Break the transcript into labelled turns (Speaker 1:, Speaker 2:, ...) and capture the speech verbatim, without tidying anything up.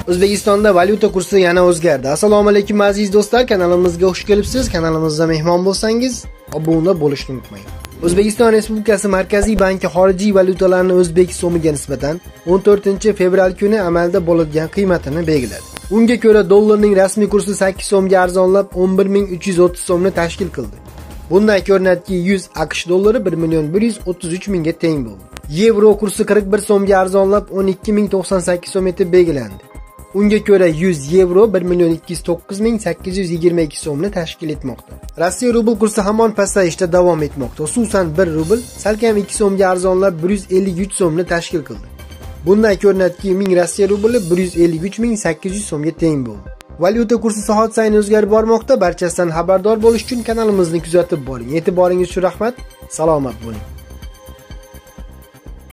Speaker 1: O'zbekistonda valyuta kursi yana o'zgardi. Assalomu alaykum aziz do'stlar, kanalimizga xush kelibsiz. Kanalimizda mehmon bo'lsangiz, obuna bo'lishni unutmang. O'zbekiston Respublikasi Markaziy banki xorijiy valyutalarni o'zbek so'miga nisbatan o'n to'rtinchi fevral kuni amalda bo'ladigan qiymatini belgiladi. Unga ko'ra dollarning rasmiy kursi sakkiz so'mga arzonlab o'n bir ming uch yuz o'ttiz so'mni tashkil qildi. Bundan ko'rinadiki, yuz AQSh dollari bir million bir yuz o'ttiz uch mingga teng bo'ldi. Yevro kursi qirq bir so'mga arzonlab o'n ikki ming to'qson sakkiz so'm etib belgilandi. Unga ko'ra yuz yevro bir million ikki yuz to'qqiz ming sakkiz yuz yigirma ikki so'mni tashkil etmoqda. Rossiya rubl kursi hamon pasayishda davom etmoqda. Xususan bir rubl salkam ikki so'mga arzonlab bir yuz ellik uch so'mni tashkil qildi. Bundan ko'rinadiki, ming Rossiya rubli bir yuz ellik uch ming sakkiz yuz so'mga teng bo'ldi. Valyuta kursi soat sayin o'zgarib bormoqda. Barchasidan xabardor bo'lish uchun kanalimizni kuzatib boring. E'tiboringiz uchun rahmat. Salomat bo'ling.